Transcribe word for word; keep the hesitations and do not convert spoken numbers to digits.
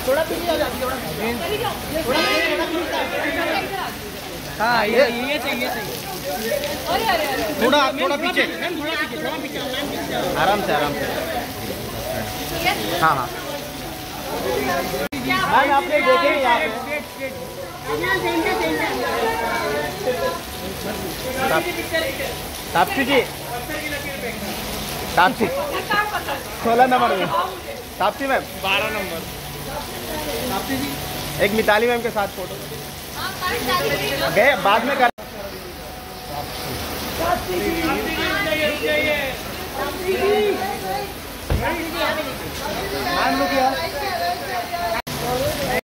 थोड़ा पीछे आ जाती थोड़ा हाँ ये ये चाहिए चाहिए थोड़ा थोड़ा पीछे आराम से आराम से हाँ हाँ भाई आपने देखे यहाँ ताप्ती जी ताप्ती सोलह नंबर में ताप्ती मैम बारह नंबर ताप्ती जी एक मिताली मैम के साथ फोटो गए बाद में कर मान लो क्या